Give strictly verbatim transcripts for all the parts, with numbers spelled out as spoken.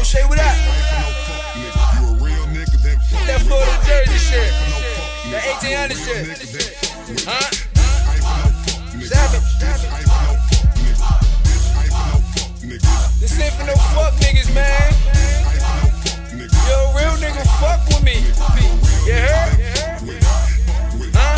Say what up. That Florida Jersey shit. That eighteen hundred shit. Huh? Savage. This ain't for no fuck niggas, man. Yo, real nigga fuck with me. You heard? Huh?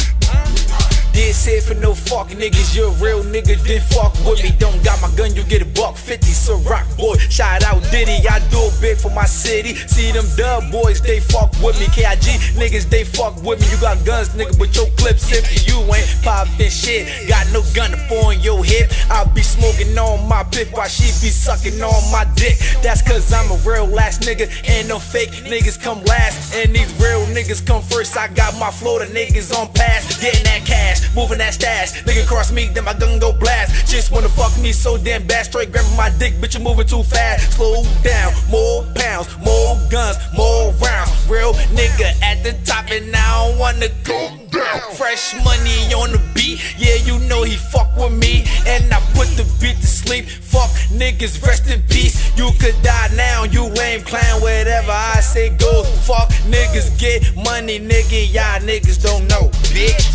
This ain't for no fuck niggas. You're a real nigga, then fuck with me. Don't got my gun, you get a buck fifty. So rock boy, shout out Diddy. I do it big for my city. See them dub boys, they fuck with me. K I G niggas, they fuck with me. You got guns, nigga, but your clips empty. You ain't poppin' shit. Got no gun to pour in your hip. I be smoking on my piff while she be sucking on my dick. That's cause I'm a real ass nigga, and no fake niggas come last. And these real niggas come first. I got my Florida niggas on pass, getting that cash, moving that stash. Nigga cross me, then my gun go blast. Just wanna fuck me so damn bad. Straight grabbing my dick, bitch, you moving too fast. Slow down, more pounds, more guns, more rounds. Real nigga at the top, and I don't wanna go down. Fresh money on the beat, yeah, you know he fuck with me. And I put the beat to sleep. Fuck niggas, rest in peace. You could die now, you ain't playing whatever I say go. Fuck niggas, get money, nigga, y'all niggas don't know, bitch.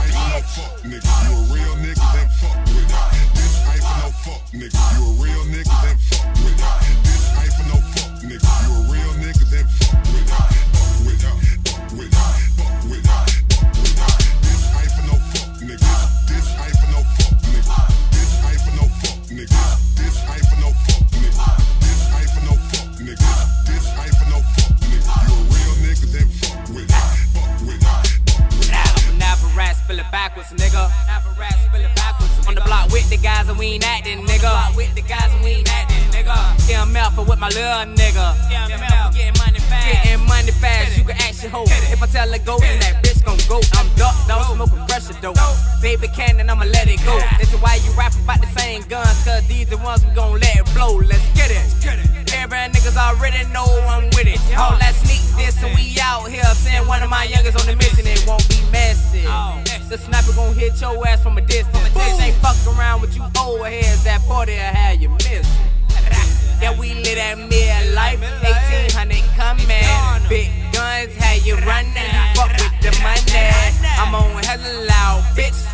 Fuck nigga, you a real nigga, then fuck with it. This ain't for no fuck nigga, you a real nigga, then fuck with it. This ain't for no fuck nigga, you a real nigga, then fuck with it. Fuck with it, fuck with it, fuck with it, fuck with it. This ain't for no fuck nigga, this ain't for no fuck nigga, this ain't for no fuck nigga, this ain't for no fuck nigga, this ain't for no fuck nigga, this ain't for no fuck nigga. You a real nigga, then fuck with it. Fuck with it, fuck with it. Never rat, spill it backwards, nigga. Never rat, spill it backwards. On the block with the guys and we ain't acting, nigga. With the guys and we ain't acting, nigga. M F with my little nigga. M F getting money fast. Getting money fast, you can ask your hoe. If I tell her go, then that bitch gon' go. I'm ducked out, smoking pressure dope. Baby cannon, I'ma let it go. This is why you rap about the same guns, cause these the ones we gon' let it blow. Let's get it. Every niggas already know I'm with it. All that sneak this and we out here. Send one of my youngers on the mission, it won't be messy. The sniper gon' hit your ass from a distance. This ain't fuck around with you old heads, that forty'll have you missing. Yeah, we live that mid life, eighteen hundred coming. Big guns, how you running? Fuck with the money. I'm on hella loud, bitch.